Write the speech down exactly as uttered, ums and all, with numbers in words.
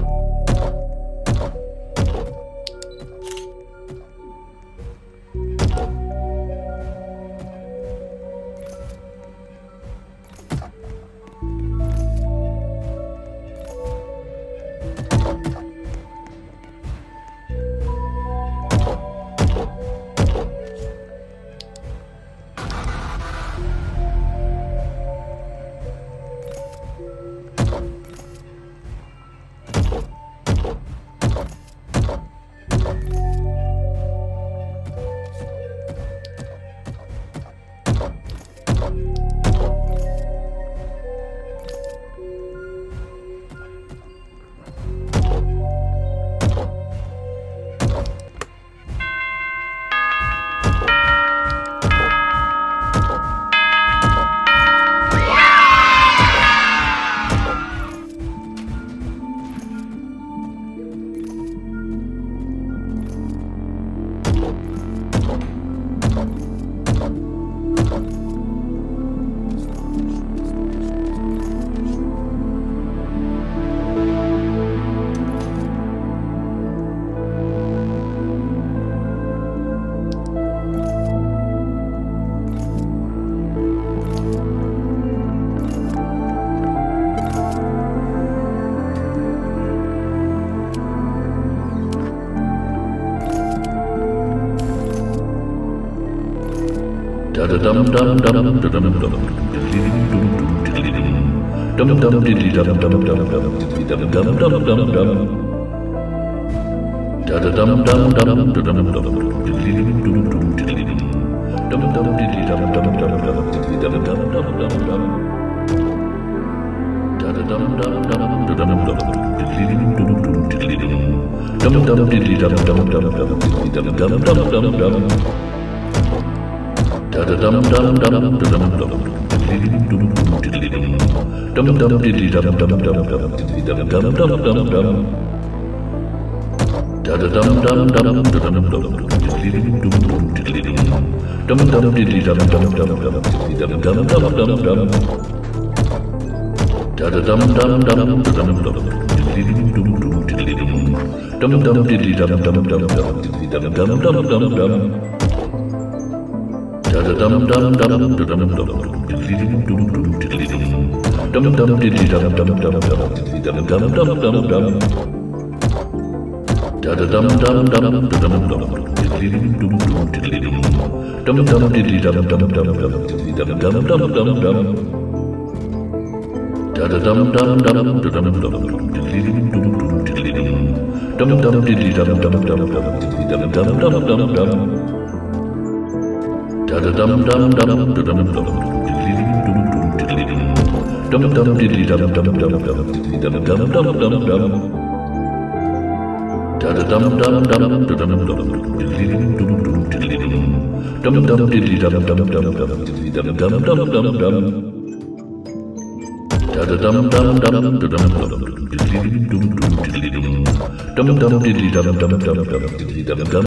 Dum dum dum dum dum dum dum dum dum diddy dum dum dum dum dum dum dum dum dum da da dum dum dum dum dum dum diddy dum dum diddy dum dum diddy dum dum dum dum diddy dum dum dum dum dum da da dum dum dum dum dum dum diddy dum dum diddy dum dum diddy dum dum dum dum diddy dum dum dum dum dum da da dum dum dum dum dum dum diddy dum dum diddy dum dum diddy dum dum dum dum diddy dum dum dum dum dum da da dum dum dum dum dum dum diddy dum dum diddy dum dum diddy dum dum dum dum diddy dum dum dum dum dum da da dum dum dum dum dum diddy dum dum diddy dum dum diddy dum dum dum dum diddy dum dum dum dum dum da da dum dum dum dum dum diddy dum dum diddy dum dum diddy dum dum dum dum diddy dum dum dum dum dum da da dum dum dum dum dum diddy dum dum diddy dum dum diddy dum dum dum dum diddy dum dum dum dum dum da da dum dum dum dum dum diddy dum dum diddy dum dum diddy dum dum dum dum diddy dum dum dum dum dum da da dum dum dum dum dum diddy dum dum diddy dum dum diddy dum dum dum dum diddy dum dum dum dum dum da da dum dum dum dum dum diddy dum dum diddy dum dum diddy dum dum dum dum diddy dum dum dum dum dum da da dum dum dum dum dum diddy dum dum diddy dum dum diddy dum dum dum dum diddy dum dum